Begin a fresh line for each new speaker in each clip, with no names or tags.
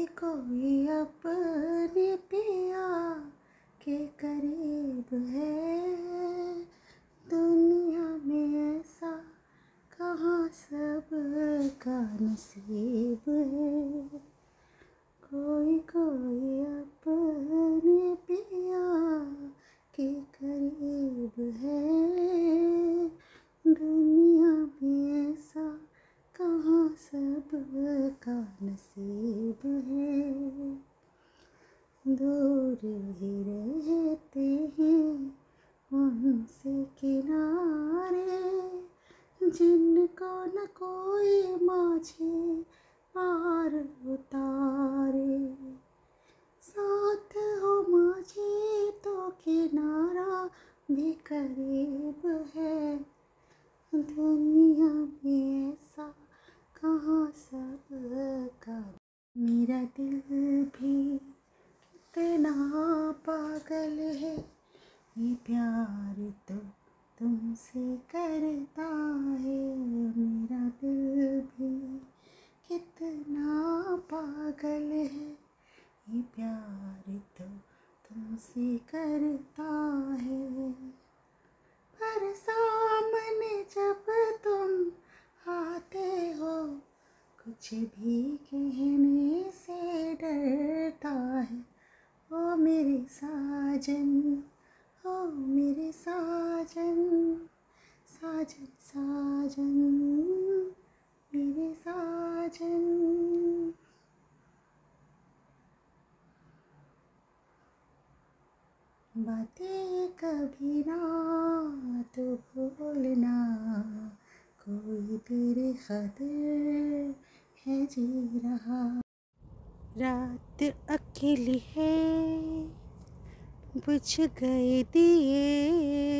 कोई अपने पिया के करीब है, दुनिया में ऐसा कहाँ सबका नसीब है। कोई कोई अपने पिया के करीब है, दुनिया में ऐसा कहाँ सबका नसीब है। दूर ही रहते हैं उनसे किनारे, जिनको न कोई माझे पार उतारे। साथ हो माझे तो किनारा भी करीब है, दुनिया में ऐसा कहाँ सबका। मेरा दिल भी कितना पागल है, ये प्यार तो तुमसे करता है। मेरा दिल भी कितना पागल है, ये प्यार तो तुमसे करता है। पर सामने जब तुम आते हो, कुछ भी कहने से डरता है। ओ मेरे साजन, ओ मेरे साजन, साजन साजन मेरे साजन। बातें कभी ना तो भूलना, कोई तेरे खातिर है जी रहा। रात अकेली है, बुझ गए दिए,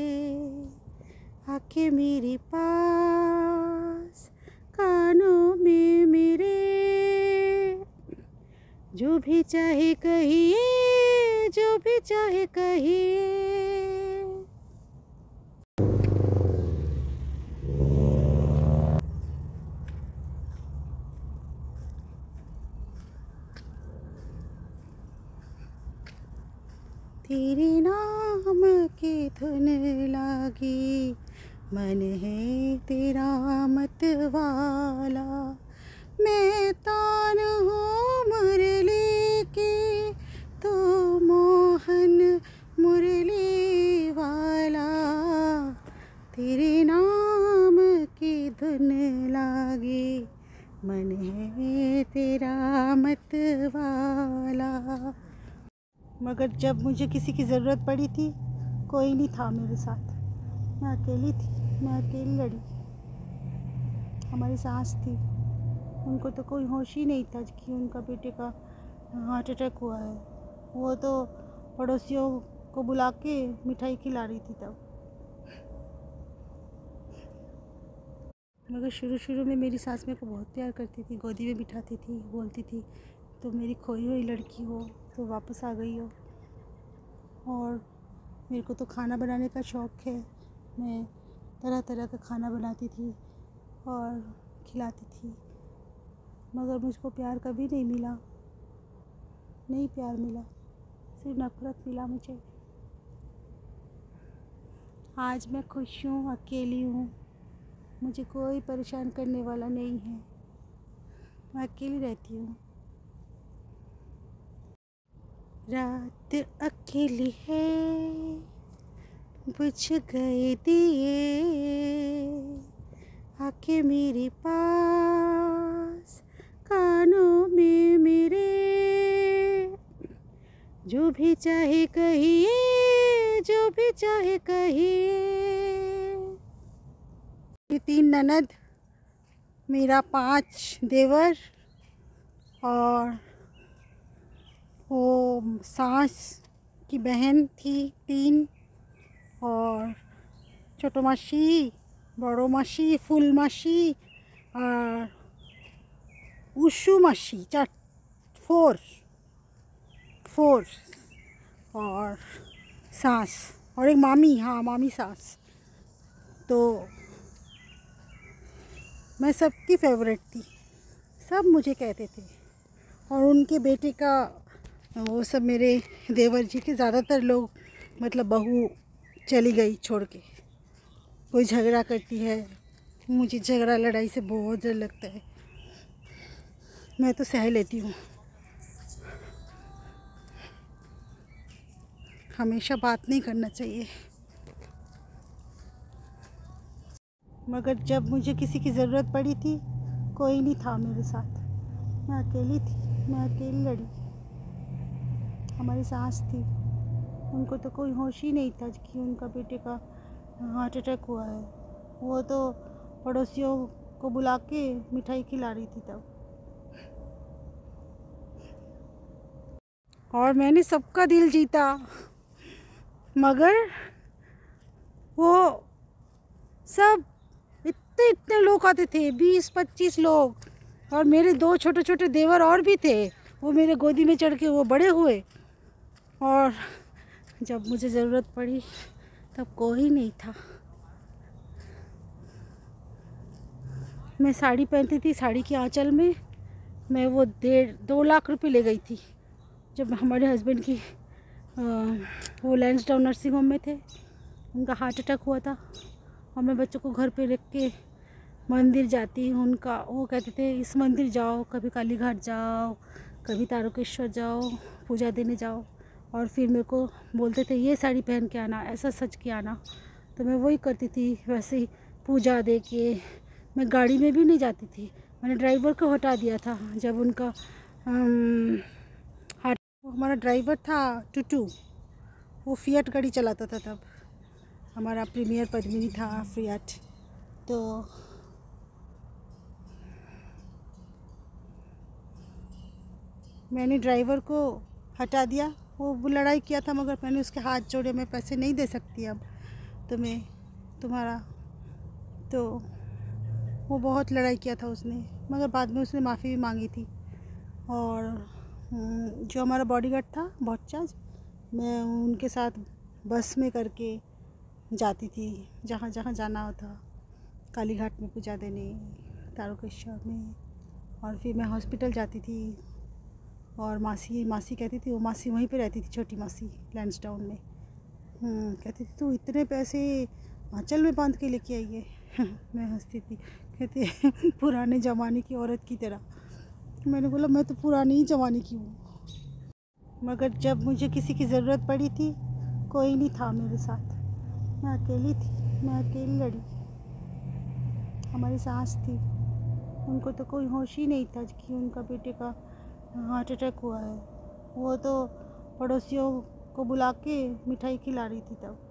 आके मेरे पास कानों में मेरे, जो भी चाहे कहिए, जो भी चाहे कहिए। तेरे नाम की धुन लागी, मन है तेरा मत वाला। मैं तान हूँ मुरली की, तो मोहन मुरली वाला। तेरे नाम की धुन लागी, मन है तेरा मत वाला। मगर जब मुझे किसी की ज़रूरत पड़ी थी, कोई नहीं था मेरे साथ। मैं अकेली थी, मैं अकेली लड़ी। हमारी सास थी, उनको तो कोई होश ही नहीं था कि उनका बेटे का हार्ट अटैक हुआ है। वो तो पड़ोसियों को बुला के मिठाई खिला रही थी तब। मगर शुरू में मेरी सास मेरे को बहुत प्यार करती थी, गोदी में बिठाती थी, बोलती थी तो मेरी खोई हुई लड़की हो, तो वापस आ गई हो। और मेरे को तो खाना बनाने का शौक़ है, मैं तरह तरह का खाना बनाती थी और खिलाती थी। मगर मुझको प्यार कभी नहीं मिला, नहीं प्यार मिला, सिर्फ नफ़रत मिला मुझे। आज मैं खुश हूँ, अकेली हूँ, मुझे कोई परेशान करने वाला नहीं है, मैं अकेली रहती हूँ। रात अकेली है, बुझ गए दिए, आके मेरे पास कानों में मेरे, जो भी चाहे कहिए, जो भी चाहे कहिए। 3 ननद, मेरा 5 देवर और वो सास की बहन थी 3, और छोटो मासी, बड़ो मासी, फुल मासी और उषु मासी, 4 और सास और एक मामी, हाँ मामी सास। तो मैं सबकी फेवरेट थी, सब मुझे कहते थे और उनके बेटे का वो सब मेरे देवर जी के ज़्यादातर लोग मतलब बहू चली गई छोड़ के, कोई झगड़ा करती है। मुझे झगड़ा लड़ाई से बहुत डर लगता है, मैं तो सह लेती हूँ। हमेशा बात नहीं करना चाहिए। मगर जब मुझे किसी की ज़रूरत पड़ी थी कोई नहीं था मेरे साथ, मैं अकेली थी, मैं अकेली लड़ी। हमारी सास थी, उनको तो कोई होश ही नहीं था कि उनका बेटे का हार्ट अटैक हुआ है। वो तो पड़ोसियों को बुला के मिठाई खिला रही थी तब। और मैंने सबका दिल जीता, मगर वो सब इतने इतने लोग आते थे, 20-25 लोग। और मेरे 2 छोटे छोटे देवर और भी थे, वो मेरे गोदी में चढ़ के वो बड़े हुए। और जब मुझे ज़रूरत पड़ी तब कोई नहीं था। मैं साड़ी पहनती थी, साड़ी की आंचल में मैं वो 2 लाख रुपए ले गई थी। जब हमारे हस्बैंड की वो लैंसडाउन नर्सिंग होम में थे, उनका हार्ट अटैक हुआ था और मैं बच्चों को घर पे रख के मंदिर जाती। उनका वो कहते थे इस मंदिर जाओ, कभी काली घाट जाओ, कभी तारकेश्वर जाओ, पूजा देने जाओ। और फिर मेरे को बोलते थे ये साड़ी पहन के आना, ऐसा सज के आना। तो मैं वही करती थी, वैसे ही पूजा दे के। मैं गाड़ी में भी नहीं जाती थी, मैंने ड्राइवर को हटा दिया था। जब उनका हार्ट, हमारा ड्राइवर था टूटू, वो फिएट गाड़ी चलाता था तब। हमारा प्रीमियर पद्मिनी था फिएट। तो मैंने ड्राइवर को हटा दिया, वो लड़ाई किया था मगर मैंने उसके हाथ जोड़े, मैं पैसे नहीं दे सकती अब तुम्हें तुम्हारा। तो वो बहुत लड़ाई किया था उसने, मगर बाद में उसने माफ़ी भी मांगी थी। और जो हमारा बॉडीगार्ड था बॉटचार्ज, मैं उनके साथ बस में करके जाती थी जहाँ जहाँ जाना होता, काली घाट में पूजा देने, तारकेश्वर में। और फिर मैं हॉस्पिटल जाती थी। और मासी कहती थी, वो मासी वहीं पे रहती थी, छोटी मासी लैंसडाउन में। कहती थी तू इतने पैसे आंचल में बांध के लेके आई है। मैं हंसती थी, कहती पुराने ज़माने की औरत की तरह। मैंने बोला मैं तो पुराने ही ज़माने की हूँ। मगर जब मुझे किसी की ज़रूरत पड़ी थी कोई नहीं था मेरे साथ, मैं अकेली थी, मैं अकेली लड़ी। हमारी सास थी, उनको तो कोई होश ही नहीं था कि उनका बेटे का हार्ट अटैक हुआ है। वो तो पड़ोसियों को बुला के मिठाई खिला रही थी तब।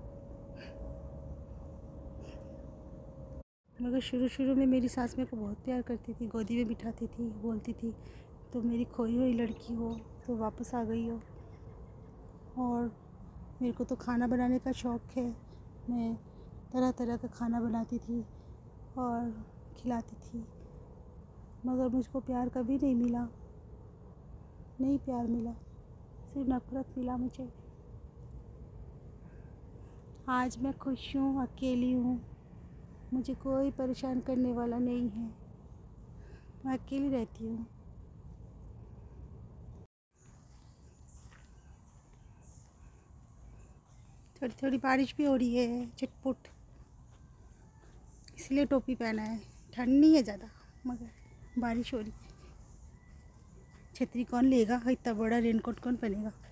मगर शुरू में मेरी सास मेरे को बहुत प्यार करती थी, गोदी में बिठाती थी, बोलती थी तो मेरी खोई हुई लड़की हो, तो वापस आ गई हो। और मेरे को तो खाना बनाने का शौक़ है, मैं तरह तरह का खाना बनाती थी और खिलाती थी। मगर मुझको प्यार कभी नहीं मिला, नहीं प्यार मिला, सिर्फ नफ़रत मिला मुझे। आज मैं खुश हूँ, अकेली हूँ, मुझे कोई परेशान करने वाला नहीं है, मैं अकेली रहती हूँ। थोड़ी थोड़ी बारिश भी हो रही है चिटपुट, इसलिए टोपी पहना है। ठंड नहीं है ज़्यादा मगर बारिश हो रही है। छतरी कौन लेगा, इतना बड़ा रेनकोट कौन पहनेगा।